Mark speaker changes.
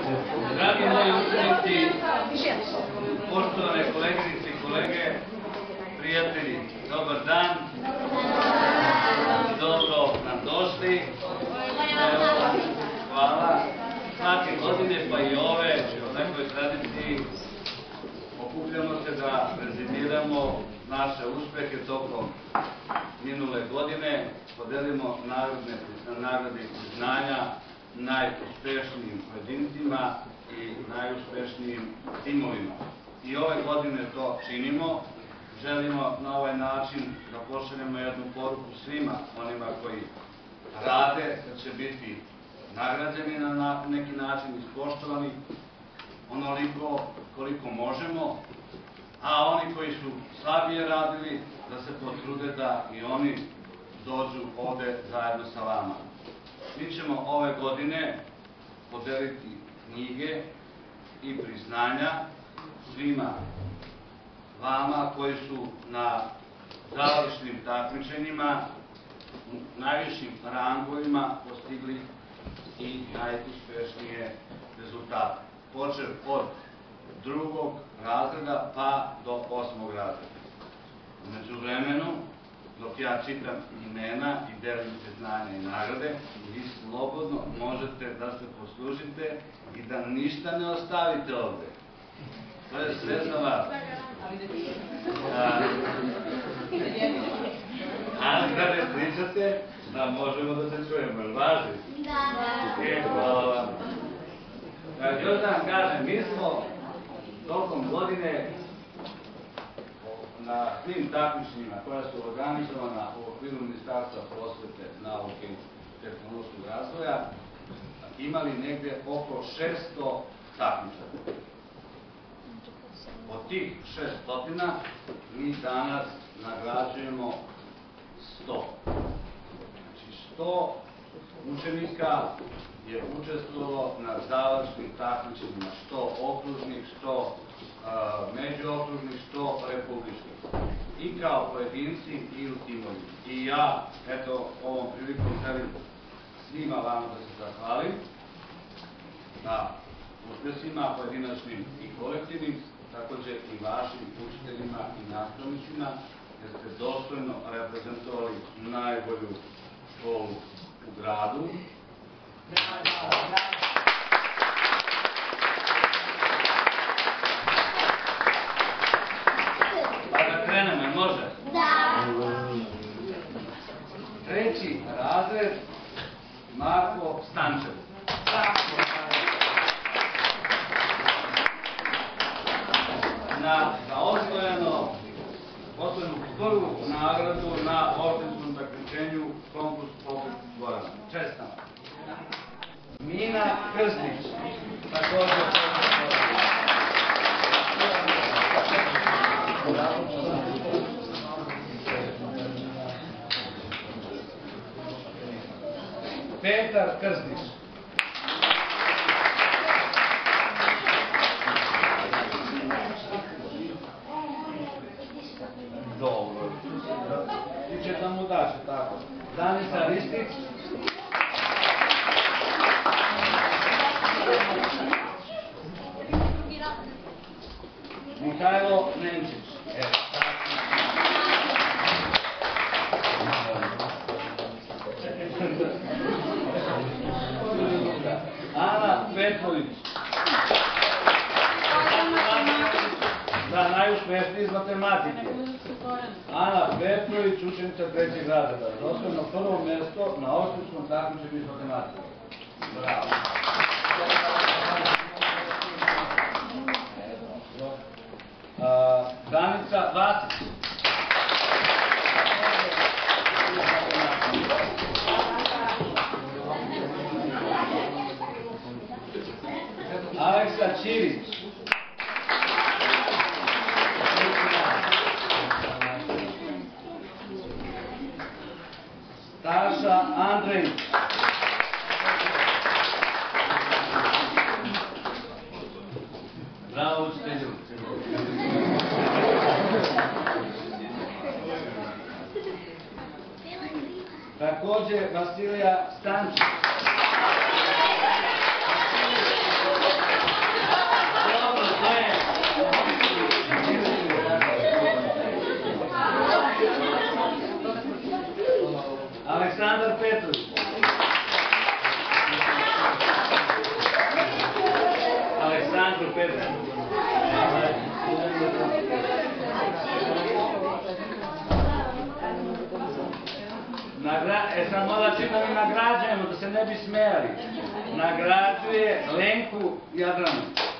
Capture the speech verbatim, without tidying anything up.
Speaker 1: Dragi moji učenici, poštovane koleginice i kolege, prijatelji, dobar dan. Dobro nam došli. Hvala. Svake godine, pa i ove, u nekoj tradiciji, okupljamo se da prezentiramo naše uspehe tokom minule godine, podelimo nagrade i priznanja najuspešnijim pojedincima i najuspešnijim timovima. I ove godine to činimo. Želimo na ovaj način da pošaljemo jednu poruku svima onima koji rade, da će biti nagrađeni na neki način, ispoštovani onoliko koliko možemo, a oni koji su slabije radili, da se potrude da i oni dođu ovde zajedno sa vama. Mi ćemo ove godine podeliti knjige i priznanja svima vama koji su na završnim takmičenjima, u najvišim rangovima postigli i najuspešnije rezultate. Počev od drugog razreda pa do osmog razreda. U međuvremenu, dok ja čitam imena i delim priznanja i nagrade, vi slobodno možete da se poslužite i da ništa ne ostavite ovde. To je sve za vas. Ali da ne pričate, da možemo da se čujemo, jel važi? Da. E, hvala vam. Još da vam kažem, mi smo tokom godine na svim takmičenjima koja su organizovana u okviru Ministarstva prosvete, nauke i tehnološkog razvoja imali negde oko šesto takmičara. Od tih šestotina mi danas nagrađujemo sto. Znači sto učenika je učestvovalo na završnim takmičenjima, što okružnih, što međuokružnih, što republičkih. I kao pojedinci i u timovima. I ja, eto, ovom prilikom želim svima vama da se zahvalim na uspesima pojedinačnim i kolektivnim, takođe i vašim učiteljima i nastavnicima, jer ste dostojno reprezentovali najbolju školu u gradu. Pa da krenemo, može? Da! Treći razred, Marko Stančev. Za osvojenu prvu nagradu na opštinskom takmičenju konkurs Pokret Gorana. Čestam. Mina Krznić. Također Petar Krznić. Dobro. Ti će da mu daše, tako. Danica Ristić. Mihajlo Nenčić. Ana Petrović. Da, najuspešniji iz matematike. Ana Petrović, učenica trećeg razreda. Osvojeno prvo mesto na opštinskom takmičenju iz matematike. Bravo. Danica Vasić. Aleksa Ćirić. Taša Andrejić. Bravo učitelju. Takođe Vasilija Stančić. u Pedre. E sad mora čim da mi nagrađujemo, da se ne bi smijali. Nagrađuje Lenku Jadranu.